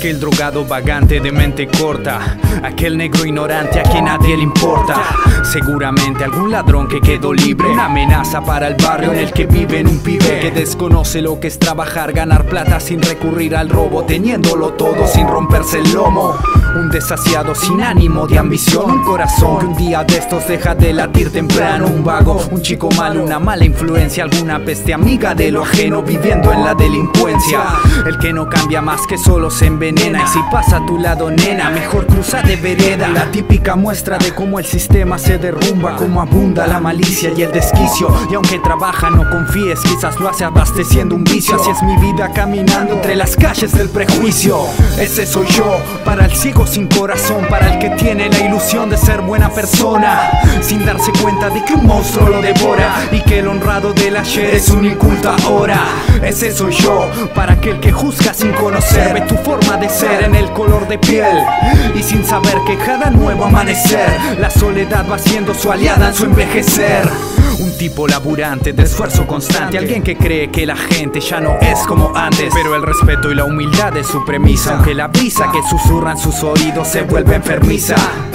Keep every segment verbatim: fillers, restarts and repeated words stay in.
Aquel drogado vagante de mente corta, aquel negro ignorante a quien nadie le importa. Seguramente algún ladrón que quedó libre, una amenaza para el barrio en el que vive un pibe que desconoce lo que es trabajar, ganar plata sin recurrir al robo, teniéndolo todo sin romperse el lomo. Un desasiado sin ánimo de ambición, un corazón que un día de estos deja de latir temprano. Un vago, un chico malo, una mala influencia, alguna peste amiga de lo ajeno, viviendo en la delincuencia. El que no cambia más que solo se envenena. Y si pasa a tu lado, nena, mejor cruza de vereda. La típica muestra de cómo el sistema se derrumba, cómo abunda la malicia y el desquicio. Y aunque trabaja no confíes, quizás lo hace abasteciendo un vicio. Así es mi vida caminando entre las calles del prejuicio. Ese soy yo, para el ciego sin corazón, para el que tiene la ilusión de ser buena persona, sin darse cuenta de que un monstruo lo devora y que el honrado del ayer es un inculto ahora. Ese soy yo, para aquel que juzga sin conocer, ve tu forma de ser en el color de piel, y sin saber que cada nuevo amanecer la soledad va siendo su aliada en su envejecer. Un tipo laburante, de esfuerzo constante, alguien que cree que la gente ya no es como antes, pero el respeto y la humildad es su premisa, aunque la brisa que susurra en sus oídos se vuelve enfermiza.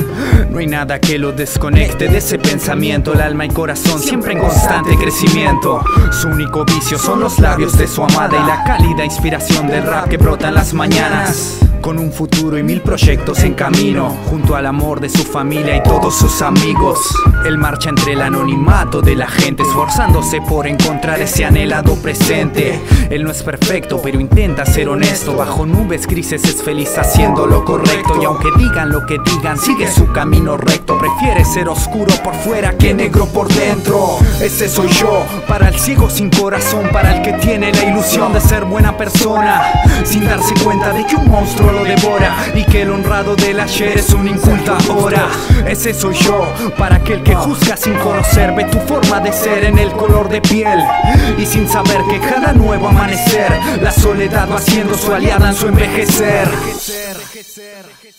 No hay nada que lo desconecte de ese pensamiento, el alma y corazón siempre en constante crecimiento. Su único vicio son los labios de su amada y la cálida inspiración del rap que brota en las mañanas. Con un futuro y mil proyectos en camino, junto al amor de su familia y todos sus amigos, él marcha entre el anonimato de la gente, esforzándose por encontrar ese anhelado presente. Él no es perfecto, pero intenta ser honesto, bajo nubes grises es feliz haciendo lo correcto. Y aunque digan lo que digan, sigue su camino recto, prefiere ser oscuro por fuera que negro por dentro. Ese soy yo, para el ciego sin corazón, para el que tiene la ilusión de ser buena persona, sin darse cuenta de que un monstruo lo devora y que el honrado del ayer es un inculto ahora. Ese soy yo, para aquel que juzga sin conocer, ve tu forma de ser en el color de piel, y sin saber que cada nuevo amanecer la soledad va siendo su aliada en su envejecer.